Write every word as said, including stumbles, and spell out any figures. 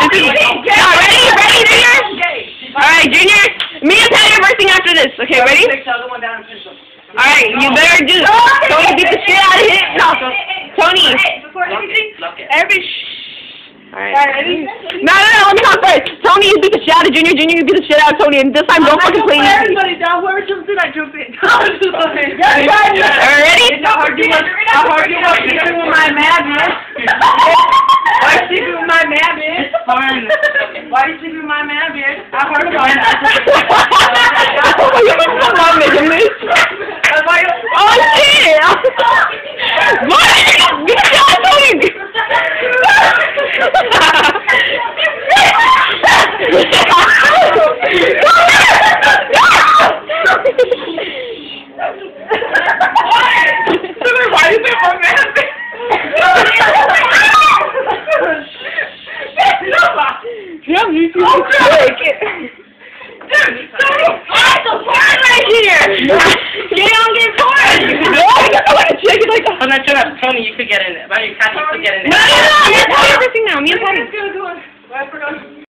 happy. Yeah, ready? Ready, Junior? Alright, Junior. Me and Patty are versing after this. Okay, ready? Alright, you better do. Tony, beat the shit out of him. No, Tony. Every Alright. No, no, no, let me talk first. Tony, you beat the shit out of Junior. Junior, you beat the shit out of Tony. And this time, don't fucking play easy. Everybody down. Whoever jumps in, I jump in. Alright, ready? How hard you want to sleep with my madness? Why are you sleeping with my madness? Why are you sleeping with my madness? I heard about it. Oh, you must have loved making this. Oh, shit. What? Beat the shit out of Tony. Why is it my madness? Yeah, you too. Oh, quick. Dude, that's the part right here. You don't get part. No, I want to check it like I'm not sure that Tony, you could get in it. But you could get in it. No, no, no. Me and Patty are versing now. Me and Patty. Go, go, go.